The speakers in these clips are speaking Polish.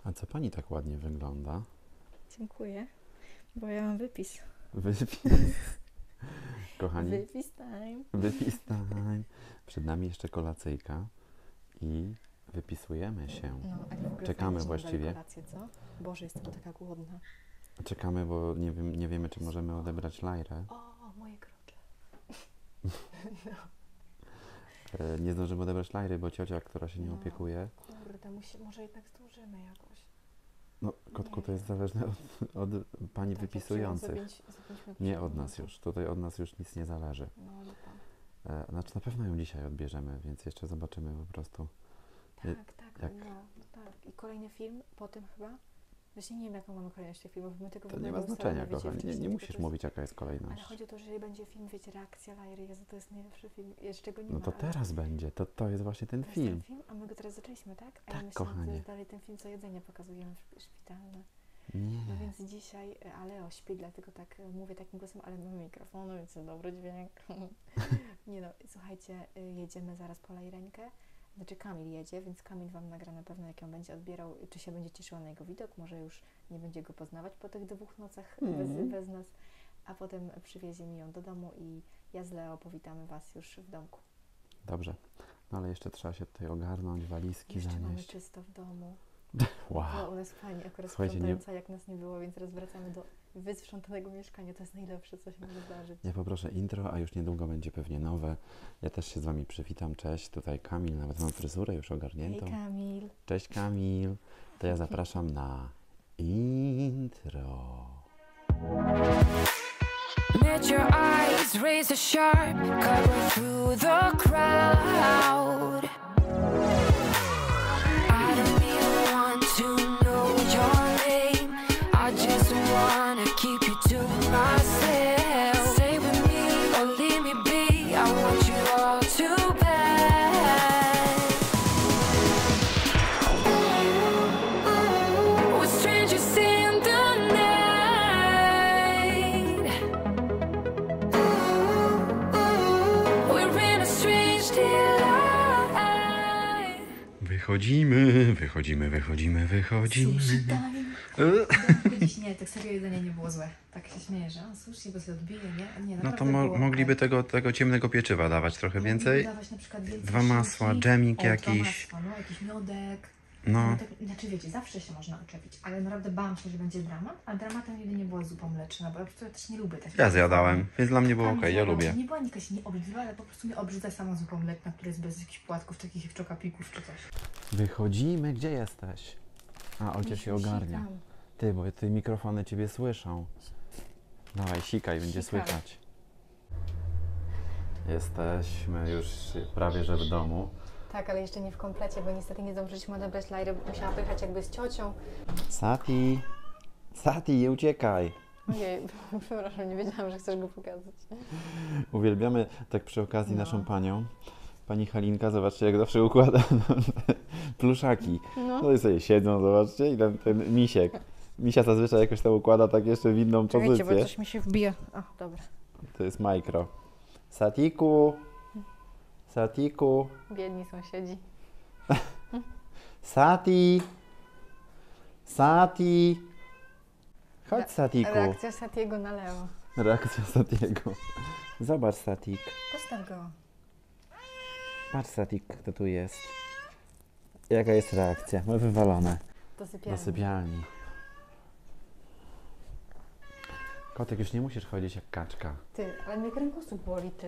A co pani tak ładnie wygląda? Dziękuję, bo ja mam wypis. Wypis. Kochani, Wypis time. wypis time. Przed nami jeszcze kolacyjka i wypisujemy się. No, ale w ogóle Czekamy fajnie, że właściwie. dali kolację, co? Boże, jestem taka głodna. Czekamy, bo nie wiemy, czy możemy odebrać Lajrę. O, moje krocze. Nie zdążymy odebrać Lajry, bo ciocia, która się nie No. opiekuje. Kurde, może jednak zdążymy jakoś. No, kotku, to Nie. jest zależne od pani Tak, jak wypisujących. za 5 minut Nie przyjdą, od nas no to- już. Tutaj od nas już nic nie zależy. No, lipa. Znaczy na pewno ją dzisiaj odbierzemy, więc jeszcze zobaczymy po prostu. Tak, jak- no tak. I kolejny film po tym chyba? Właśnie nie wiem, jaką mamy kolejność tych filmów, bo my tego w To ogóle nie ma ustalamy, znaczenia, wiecie, kochani. wcześniej, Nie tylko musisz to jest- mówić, jaka jest Ale kolejność. chodzi o to, że jeżeli będzie film, wiecie, reakcja Lajry, Jezu, to jest najlepszy film, jeszcze go nie No ma. to ale teraz będzie. To jest właśnie ten to jest ten film. film, a my go teraz zaczęliśmy, tak? A Tak, ja myślałam, że to kochanie. jest dalej ten film, co jedzenie pokazujemy szpitalne. Nie. No więc dzisiaj Aleo śpi, dlatego tak mówię takim głosem, ale mamy mikrofonu, więc jest dobry dźwięk. Nie no, słuchajcie, jedziemy zaraz po Lajreńkę. Znaczy Kamil jedzie, więc Kamil Wam nagra na pewno, jak ją będzie odbierał, czy się będzie cieszyła na jego widok, może już nie będzie go poznawać po tych 2 nocach bez nas, a potem przywiezie mi ją do domu i ja z Leo powitamy Was już w domku. Dobrze. No ale jeszcze trzeba się tutaj ogarnąć, walizki Jeszcze mamy zanieść. czysto w domu. Wow. Była u nas pani akurat Słuchajcie, sprzątająca, jak nas nie było, więc teraz wracamy do wysprzątanego mieszkania. To jest najlepsze, co się może zdarzyć. Ja poproszę intro, a już niedługo będzie pewnie nowe. Ja też się z Wami przywitam. Cześć, tutaj Kamil, nawet mam fryzurę już Hej ogarniętą. Kamil. Cześć Kamil. To ja zapraszam na intro. Met your eyes, razor sharp, cut through the crowd. I don't even want to know your name. I just wanna keep you to myself. Stay with me or leave me be. I want you all too bad. We're strangers in the night. We're in a strange delight. Wychodzimy. Dziś nie, tak serio jedzenie nie było złe. Tak się śmieję, że sushi, bo się odbije, nie? Nie, No naprawdę to było mogliby okej. tego ciemnego pieczywa dawać trochę Mogliby więcej. dawać na przykład więcej 2 masła, szynki. dżemik O, 2 jakiś. masła, no, jakiś miodek. No, Tak, znaczy wiecie, zawsze się można oczepić, ale naprawdę bałam się, że będzie dramat, a dramatem jedynie była zupa mleczna, bo ja po prostu też nie lubię takich. ja zjadałem, więc dla mnie było Kamil okej, ja zjadał. lubię. Nie była jakaś nie obrzydliwa, ale po prostu mnie obrzydza sama zupa mleczna, która jest bez jakichś płatków, takich jak czokapików czy coś. Wychodzimy, gdzie jesteś? A, Olcia się ogarnia. Sikam. Ty, bo te mikrofony ciebie słyszą. Dawaj, sikaj, będzie Sikam. słychać. Jesteśmy już prawie że w domu. Tak, ale jeszcze nie w komplecie, bo niestety nie zdążyliśmy odebrać Lajry, bo musiała pojechać jakby z ciocią. Sati, nie uciekaj. Ojej, przepraszam, nie wiedziałam, że chcesz go pokazać. Uwielbiamy tak przy okazji No. naszą panią. Pani Halinka, zobaczcie jak zawsze układa pluszaki. No i sobie siedzą, zobaczcie, i ten misiek. Misia zazwyczaj jakoś tam układa tak jeszcze w inną Czekajcie, bo pozycję. coś mi się wbije. O, dobra. To jest Micro. Satiku, Biedni sąsiedzi. Sati. Chodź Satiku. Reakcja Satiego na Leo. Reakcja Satiego. Zobacz Satik. Postaw go. Patrz Satik, kto tu jest. Jaka jest reakcja? My wywalone. Do sypialni. Do sypialni. Kotek, już nie musisz chodzić jak kaczka. Ty, ale mnie kręgosłup boli, ty.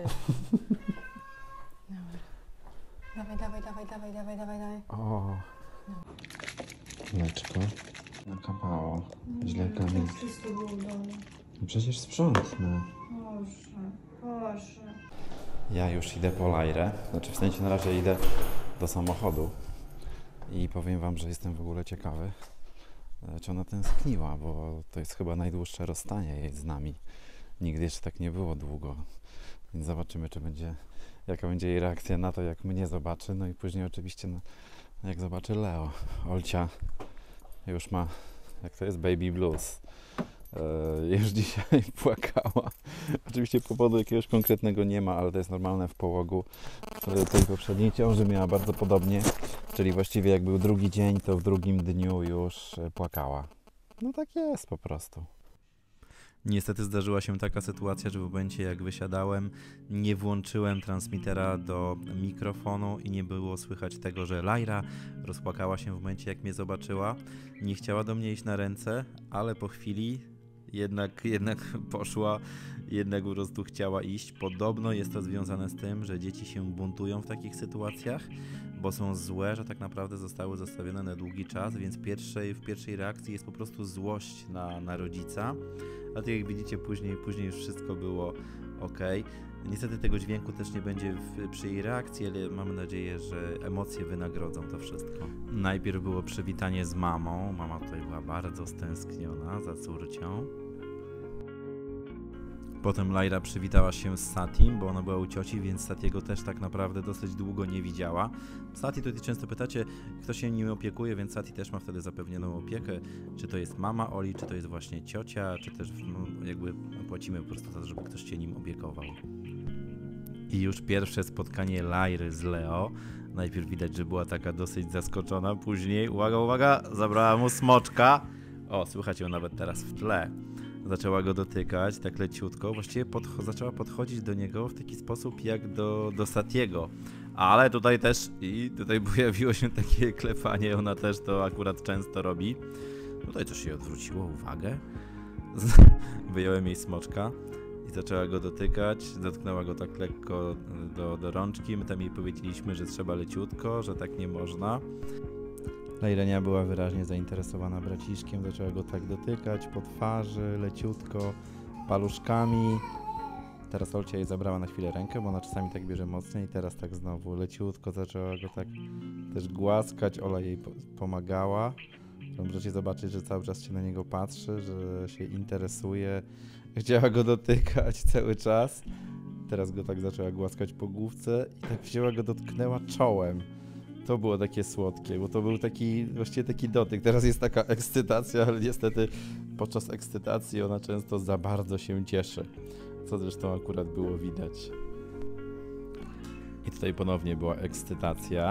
Dobra. Dawaj. O. Mleczko nakapało. Źle Kamil. Wszystko było w domu. No przecież sprzątnę. Boże. Ja już idę po Lajrę. Znaczy w sensie na razie idę do samochodu. I powiem wam, że jestem w ogóle ciekawy, czy ona tęskniła, bo to jest chyba najdłuższe rozstanie jej z nami. Nigdy jeszcze tak nie było długo. Więc zobaczymy, jaka będzie jej reakcja na to, jak mnie zobaczy. No i później oczywiście, jak zobaczy Leo. Olcia już ma, jak to jest, baby blues. już dzisiaj płakała. Oczywiście powodu jakiegoś konkretnego nie ma, ale to jest normalne w połogu. W tej poprzedniej ciąży miała bardzo podobnie, czyli właściwie jak był drugi dzień, to w drugim dniu już płakała. No tak jest po prostu. Niestety zdarzyła się taka sytuacja, że w momencie jak wysiadałem, nie włączyłem transmitera do mikrofonu i nie było słychać tego, że Lyra rozpłakała się w momencie jak mnie zobaczyła. Nie chciała do mnie iść na ręce, ale po chwili jednak poszła, jednak po prostu chciała iść. Podobno jest to związane z tym, że dzieci się buntują w takich sytuacjach, bo są złe, że tak naprawdę zostały zostawione na długi czas, więc w pierwszej reakcji jest po prostu złość na rodzica. A tak jak widzicie, później już wszystko było ok. Niestety tego dźwięku też nie będzie przy jej reakcji, ale mamy nadzieję, że emocje wynagrodzą to wszystko. Najpierw było przywitanie z mamą. Mama tutaj była bardzo stęskniona za córcią. Potem Lyra przywitała się z Satim, bo ona była u cioci, więc Satiego też tak naprawdę dosyć długo nie widziała. Sati, tutaj często pytacie, kto się nim opiekuje, więc Sati też ma wtedy zapewnioną opiekę. Czy to jest mama Oli, czy to jest właśnie ciocia, czy też jakby płacimy po prostu za to, żeby ktoś się nim opiekował. I już pierwsze spotkanie Lyry z Leo. Najpierw widać, że była taka dosyć zaskoczona, później, uwaga, zabrała mu smoczka. O, słychać ją nawet teraz w tle. Zaczęła go dotykać tak leciutko, właściwie zaczęła podchodzić do niego w taki sposób jak do Satiego. Ale tutaj też, tutaj pojawiło się takie klepanie, ona też to akurat często robi. Tutaj coś jej odwróciło uwagę. Wyjąłem jej smoczka i zaczęła go dotykać, dotknęła go tak lekko do rączki. My tam jej powiedzieliśmy, że trzeba leciutko, że tak nie można. Lyrenia była wyraźnie zainteresowana braciszkiem, zaczęła go tak dotykać po twarzy, leciutko, paluszkami. Teraz Olcia jej zabrała na chwilę rękę, bo ona czasami tak bierze mocniej. Teraz tak znowu leciutko zaczęła go tak też głaskać. Ola jej pomagała. Możecie zobaczyć, że cały czas się na niego patrzy, że się interesuje. Chciała go dotykać cały czas. Teraz go tak zaczęła głaskać po główce i tak wzięła go, dotknęła czołem. To było takie słodkie, bo to był właściwie taki dotyk. Teraz jest taka ekscytacja, ale niestety podczas ekscytacji ona często za bardzo się cieszy. Co zresztą akurat było widać. I tutaj ponownie była ekscytacja.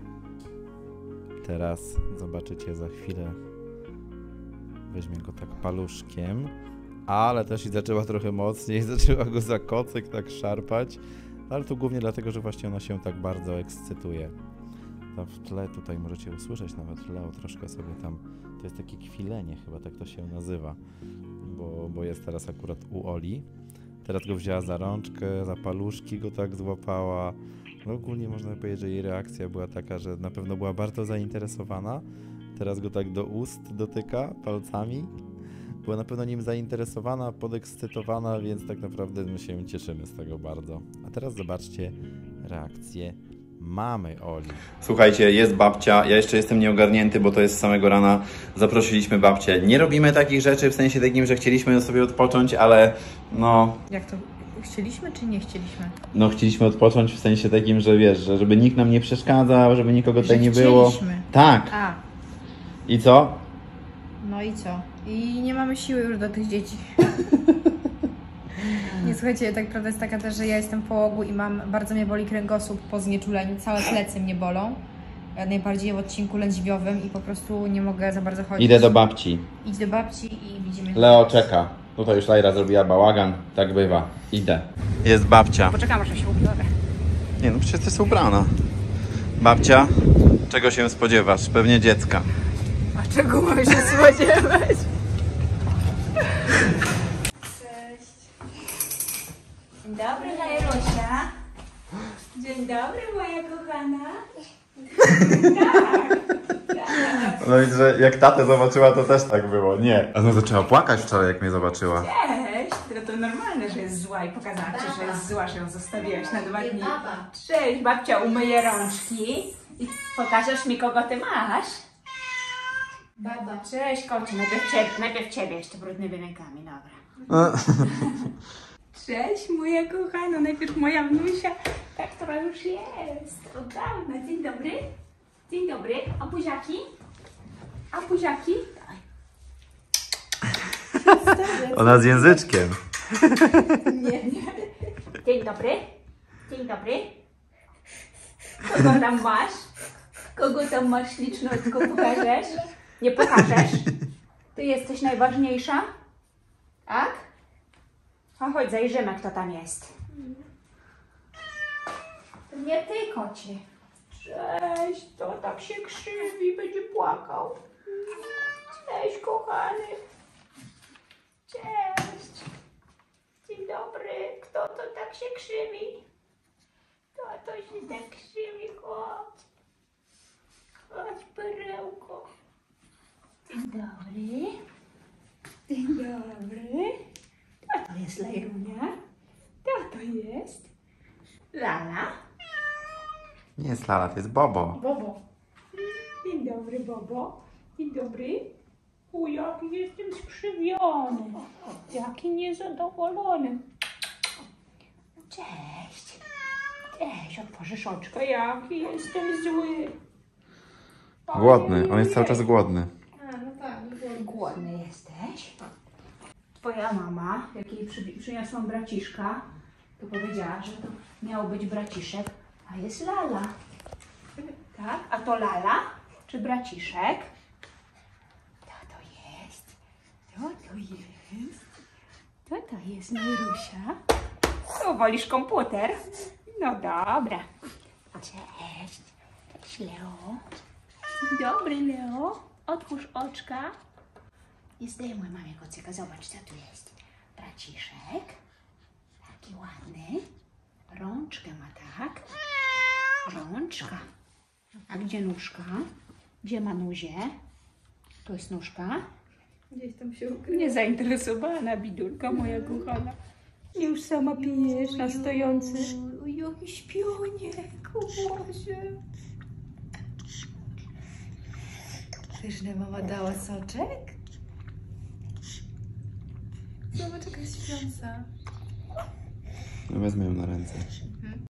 Teraz zobaczycie za chwilę. Weźmie go tak paluszkiem. Ale też i zaczęła trochę mocniej, zaczęła go za kocyk tak szarpać. Ale to głównie dlatego, że właśnie ona się tak bardzo ekscytuje. Tam w tle tutaj możecie usłyszeć nawet Leo troszkę sobie tam, to jest takie kwilenie chyba, tak to się nazywa, bo jest teraz akurat u Oli. Teraz go wzięła za rączkę, za paluszki go tak złapała. No ogólnie można powiedzieć, że jej reakcja była taka, że na pewno była bardzo zainteresowana. Teraz go tak do ust dotyka palcami. Była na pewno nim zainteresowana, podekscytowana, więc tak naprawdę my się cieszymy z tego bardzo. A teraz zobaczcie reakcję mamy Oli. Słuchajcie, jest babcia, ja jeszcze jestem nieogarnięty, bo to jest z samego rana, zaprosiliśmy babcię. Nie robimy takich rzeczy w sensie takim, że chcieliśmy sobie odpocząć, ale no... Jak to? Chcieliśmy czy nie chcieliśmy? No chcieliśmy odpocząć w sensie takim, że wiesz, że żeby nikt nam nie przeszkadzał, żeby nikogo tutaj nie było. Tak. A. I co? No i co? I nie mamy siły już do tych dzieci. Nie, słuchajcie, tak prawda jest taka też, że ja jestem w połogu i bardzo mnie boli kręgosłup po znieczuleniu, całe plecy mnie bolą. Najbardziej w odcinku lędźwiowym i po prostu nie mogę za bardzo chodzić. Idę do babci. Idź do babci i widzimy. Leo czeka. Tutaj już Lyra zrobiła bałagan, tak bywa. Idę. Jest babcia. Poczekam, aż się ubiorę. Nie no, przecież jest ubrana. Babcia, czego się spodziewasz? Pewnie dziecka. A czego mam się spodziewać? Dzień dobry, Lajrusia. Dzień dobry, moja kochana. No i że jak tatę zobaczyła, to też tak było. Nie. A no zaczęła płakać wczoraj, jak mnie zobaczyła. Cześć. To normalne, że jest zła i pokazała ci, że jest zła, że ją zostawiłaś na 2 dni. Cześć, babcia umyje rączki i pokażesz mi, kogo ty masz. Baba. Cześć, kocie. Najpierw ciebie jeszcze brudnymi rękami, dobra. Cześć, moja kochana. Najpierw moja wnusia, ta, która już jest od dawna. Dzień dobry. Dzień dobry. A buziaki? A buziaki? Ona z języczkiem. Dzień dobry. Dzień dobry. Kogo tam masz? Kogo tam masz ślicznotko? Pokażesz? Nie pokażesz? Ty jesteś najważniejsza? Tak? A chodź, zajrzymy, kto tam jest. To nie ty, kocie. Cześć, to tak się krzywi, będzie płakał. Cześć, kochany. Cześć. Dzień dobry. Kto to tak się krzywi? Kto to się tak krzywi? Chodź. Chodź, perełko. Dzień dobry. Dzień dobry. Kto to jest Lajrunia? Kto to jest? Lala. Nie jest Lala, to jest Bobo. Bobo. Dzień dobry, Bobo. Dzień dobry. O, jaki jestem skrzywiony. Jaki niezadowolony. Cześć. Cześć, otworzysz oczko. Jaki jestem zły. Głodny, on jest cały czas głodny. Głodny jesteś? Twoja mama, jak jej przyniosłam braciszka, to powiedziała, że to miał być braciszek, a jest Lala. Tak? A to Lala? Czy braciszek? To jest? To jest? To jest Marusia? O, wolisz komputer? No dobra. Cześć. Cześć, Leo. Dzień dobry, Leo. Otwórz oczka. I zdejmuj mamie kocyka. Zobacz, co tu jest. Braciszek. Taki ładny. Rączkę ma, tak? Rączka. A gdzie nóżka? Gdzie ma nuzię? Tu jest nóżka. Gdzieś tam się ukrywa. Niezainteresowana bidulka moja kochana. Już sama pijesz na stojący. Oj, jaki śpionek, Boże. Pyszne mama dała soczek? Zobacz, jaka jest śpiąca. Wezmę ją na ręce.